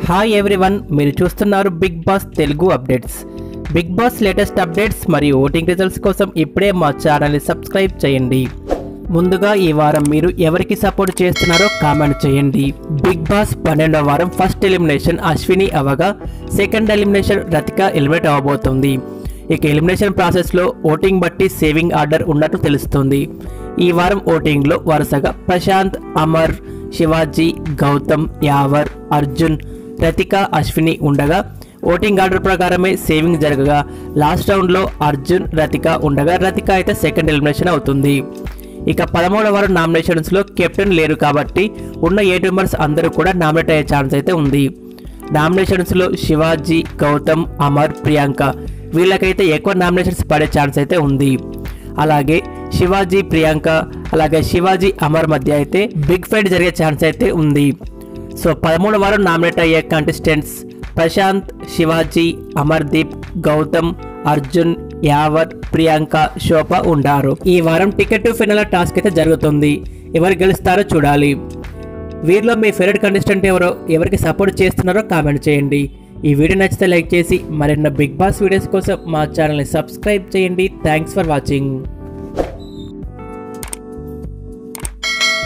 Hi everyone, మీరు చూస్తున్నారు Bigg Boss Telugu updates. Bigg Boss latest updates మరియు ఓటింగ్ రిజల్ట్స్ కోసం ఇప్పుడే మా ఛానల్ని సబ్స్క్రైబ్ చేయండి. ముందుగా ఈ వారం మీరు ఎవరికి సపోర్ట్ చేస్తున్నారో కామెంట్ చేయండి. బిగ్ బాస్ 12వ వారం ఫస్ట్ ఎలిమినేషన్ అశ్విని అవగా సెకండ్ ఎలిమినేషన్ రతిక ఎలిమినేట్ అవ్వబోతుంది. ఇక ఎలిమినేషన్ ప్రాసెస్లో ఓటింగ్ బట్టి సేవింగ్ ఆర్డర్ ఉన్నట్టు తెలుస్తుంది. ఈ వారం ఓటింగ్లో వరుసగా ప్రశాంత్, అమర్, శివాజీ, గౌతమ్, యావర్, అర్జున్, రతిక, అశ్విని ఉండగా ఓటింగ్ ఆర్డర్ ప్రకారమే సేవింగ్ జరగగా లాస్ట్ రౌండ్లో అర్జున్, రతిక ఉండగా రతిక అయితే సెకండ్ ఎలిమినేషన్ అవుతుంది. ఇక 13వ వారం నామినేషన్స్లో కెప్టెన్ లేరు కాబట్టి ఉన్న 8 మెంబర్స్ అందరూ కూడా నామినేట్ అయ్యే ఛాన్స్ అయితే ఉంది. నామినేషన్స్లో శివాజీ, గౌతమ్, అమర్, ప్రియాంక వీళ్ళకైతే ఎక్కువ నామినేషన్స్ పడే ఛాన్స్ అయితే ఉంది. అలాగే శివాజీ, ప్రియాంక అలాగే శివాజీ, అమర్ మధ్య అయితే బిగ్ ఫైట్ జరిగే ఛాన్స్ అయితే ఉంది. సో 13వ వారం నామినేట్ అయ్యే కంటెస్టెంట్స్ ప్రశాంత్, శివాజీ, అమర్దీప్, గౌతమ్, అర్జున్, యావర్, ప్రియాంక, శోభ ఉండారు. ఈ వారం టికెట్ టు ఫైనల్ టాస్క్ అయితే జరుగుతుంది. ఎవరు గెలుస్తారో చూడాలి. వీరిలో మీ ఫేవరెట్ కంటెస్టెంట్ ఎవరో, ఎవరికి సపోర్ట్ చేస్తున్నారో కామెంట్ చేయండి. ఈ వీడియో నచ్చితే లైక్ చేసి మరిన్న బిగ్ బాస్ వీడియోస్ కోసం మా ఛానల్ని సబ్స్క్రైబ్ చేయండి. Thanks for watching.